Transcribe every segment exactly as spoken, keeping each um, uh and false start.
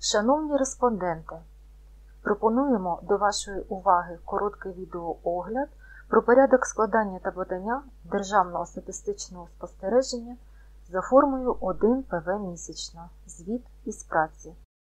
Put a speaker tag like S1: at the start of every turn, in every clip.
S1: Шановні респонденти, пропонуємо до вашої уваги короткий відеоогляд про порядок складання та подання Державного статистичного спостереження за формою один пе ве місячна. Звіт із праці.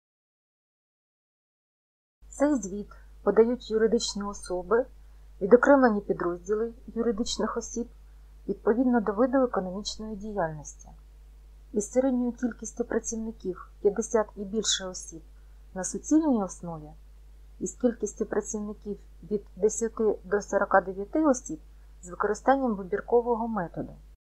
S1: Цей звіт подають юридичні особи, відокремлені підрозділи юридичних осіб відповідно до виду економічної діяльності. Із середньою кількістю працівників п'ятдесят і більше осіб на суцільній основі, із кількістю працівників від десяти до сорока дев'яти осіб з використанням вибіркового методу.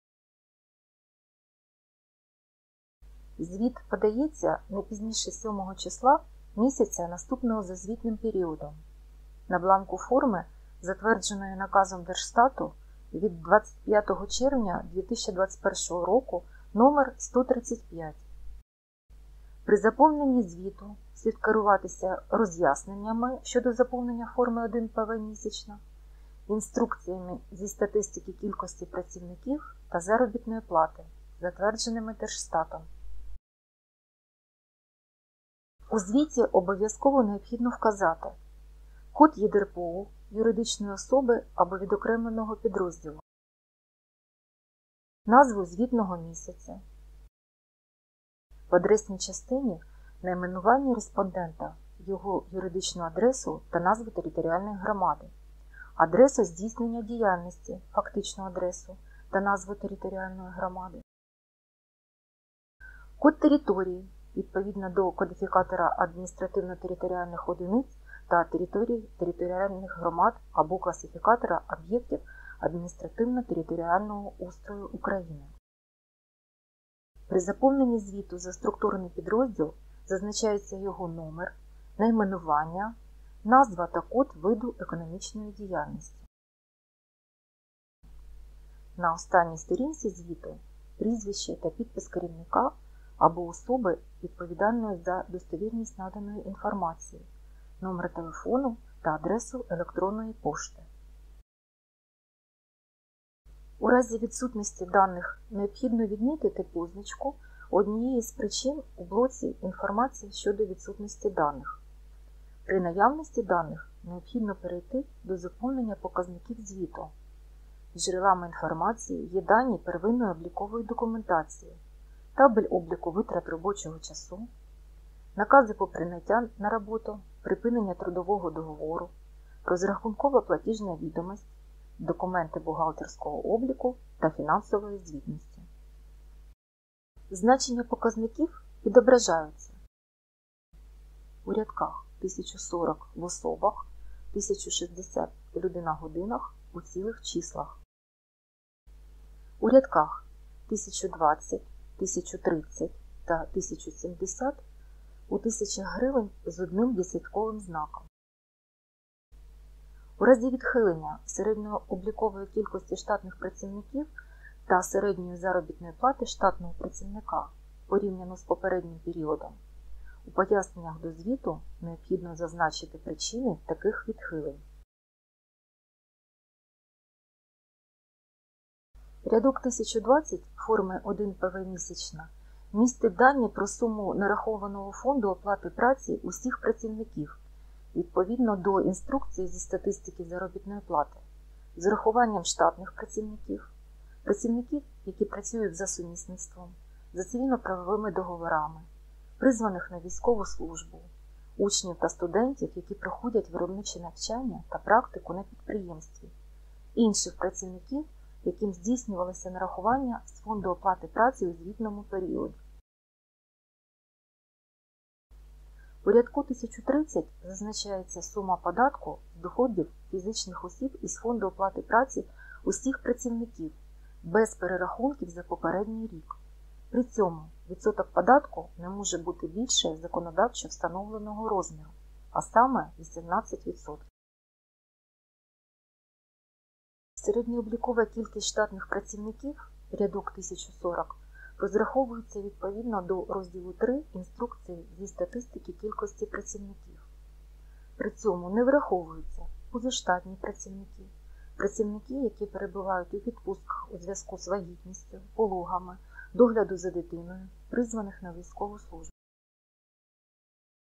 S1: Звіт подається не пізніше сьомого числа місяця наступного за звітним періодом. На бланку форми, затвердженої наказом Держстату від двадцять п'ятого червня дві тисячі двадцять першого року номер сто тридцять п'ять. При заповненні звіту слід керуватися роз'ясненнями щодо заповнення форми один пе ве місячна, інструкціями зі статистики кількості працівників та заробітної плати, затвердженими Держстатом. У звіті обов'язково необхідно вказати код є де ер пе о юридичної особи або відокремленого підрозділу, назву звітного місяця, в адресній частині найменування респондента, його юридичну адресу та назву територіальної громади, адресу здійснення діяльності, фактичну адресу та назву територіальної громади, код території відповідно до кодифікатора адміністративно-територіальних одиниць та територій територіальних громад або класифікатора об'єктів адміністративно-територіального устрою України. При заповненні звіту за структурний підрозділ зазначається його номер, найменування, назва та код виду економічної діяльності. На останній сторінці звіту прізвище та підпис керівника або особи, відповідальної за достовірність наданої інформації, номер телефону та адресу електронної пошти. У разі відсутності даних необхідно відмітити позначку однієї з причин у блоці «Інформація щодо відсутності даних». При наявності даних необхідно перейти до заповнення показників звіту. Джерелами інформації є дані первинної облікової документації, табель обліку витрат робочого часу, накази по прийняття на роботу, припинення трудового договору, розрахункова платіжна відомість, документи бухгалтерського обліку та фінансової звітності. Значення показників відображаються у рядках тисяча сорок в особах, тисяча шістдесят в людина-годинах у цілих числах. У рядках тисяча двадцять, тисяча тридцять та тисяча сімдесят у тисячах гривень з одним десятковим знаком. У разі відхилення середньої облікової кількості штатних працівників та середньої заробітної плати штатного працівника порівняно з попереднім періодом, у поясненнях до звіту необхідно зазначити причини таких відхилень. Рядок тисяча двадцять форми один пе ве місячна містить дані про суму нарахованого фонду оплати праці усіх працівників відповідно до інструкції зі статистики заробітної плати, з урахуванням штатних працівників, працівників, які працюють за сумісництвом, за цивільно-правовими договорами, призваних на військову службу, учнів та студентів, які проходять виробниче навчання та практику на підприємстві, інших працівників, яким здійснювалося нарахування з фонду оплати праці у звітному періоді. У рядку тисяча тридцять зазначається сума податку з доходів фізичних осіб із фонду оплати праці усіх працівників без перерахунків за попередній рік. При цьому відсоток податку не може бути більше законодавчо встановленого розміру, а саме вісімнадцять відсотків. Середньооблікова кількість штатних працівників, рядок тисяча сорок, розраховується відповідно до розділу три інструкції зі статистики кількості працівників. При цьому не враховуються позаштатні працівники, працівники, які перебувають у відпустках у зв'язку з вагітністю, пологами, догляду за дитиною, призваних на військову службу.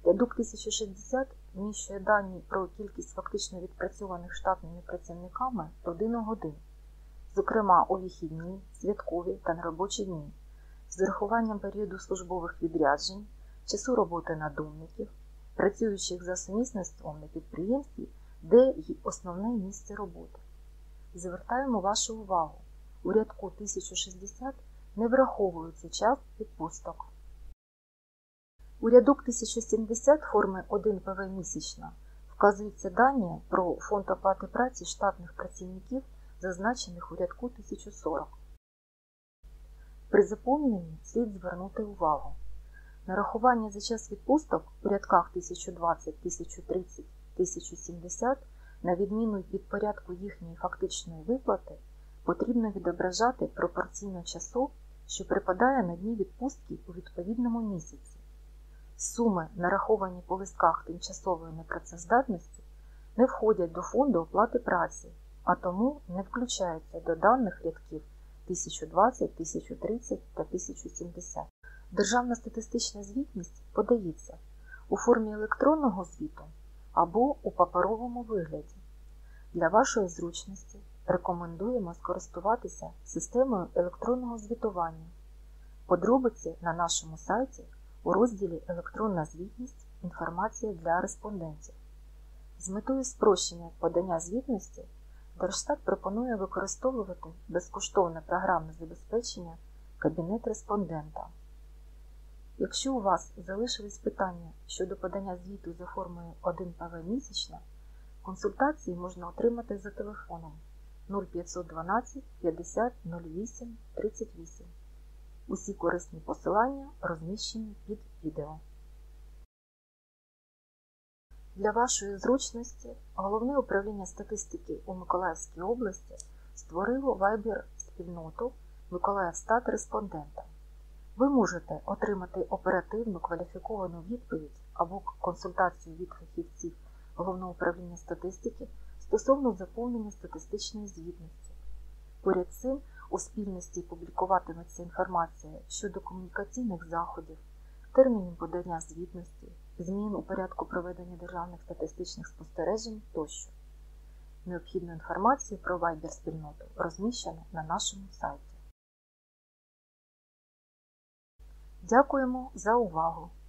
S1: Рядок тисяча шістдесят вміщує дані про кількість фактично відпрацьованих штатними працівниками родинних годин, зокрема у вихідні, святкові та неробочі дні, з урахуванням періоду службових відряджень, часу роботи надомників, працюючих за сумісництвом на підприємстві, де їх основне місце роботи. Звертаємо вашу увагу, у рядку тисяча шістдесят не враховується час відпусток. У рядок тисяча сімдесят форми один П В місячна вказуються дані про фонд оплати праці штатних працівників, зазначених у рядку тисяча сорок. При заповненні слід звернути увагу. Нарахування за час відпусток у рядках тисяча двадцять, тисяча тридцять, тисяча сімдесят, на відміну від порядку їхньої фактичної виплати, потрібно відображати пропорційно часу, що припадає на дні відпустки у відповідному місяці. Суми, нараховані по листках тимчасової непрацездатності, не входять до фонду оплати праці, а тому не включаються до даних рядків тисяча двадцять, тисяча тридцять та тисяча сімдесят. Державна статистична звітність подається у формі електронного звіту або у паперовому вигляді. Для вашої зручності рекомендуємо скористуватися системою електронного звітування. Подробиці на нашому сайті у розділі «Електронна звітність. Інформація для респондентів». З метою спрощення подання звітності Держстат пропонує використовувати безкоштовне програмне забезпечення «Кабінет респондента». Якщо у вас залишились питання щодо подання звіту за формою один П В місячна, консультації можна отримати за телефоном нуль п'ятсот дванадцять п'ятдесят нуль вісім тридцять вісім. Усі корисні посилання розміщені під відео. Для вашої зручності Головне управління статистики у Миколаївській області створило вайбер-спільноту «Миколаївстат респондента». Ви можете отримати оперативну кваліфіковану відповідь або консультацію від фахівців Головного управління статистики стосовно заповнення статистичної звітності. Поряд з цим у спільності публікуватиметься інформація щодо комунікаційних заходів, термінів подання звітності, змін у порядку проведення державних статистичних спостережень тощо. Необхідну інформацію про вайбер-спільноту розміщено на нашому сайті. Дякуємо за увагу!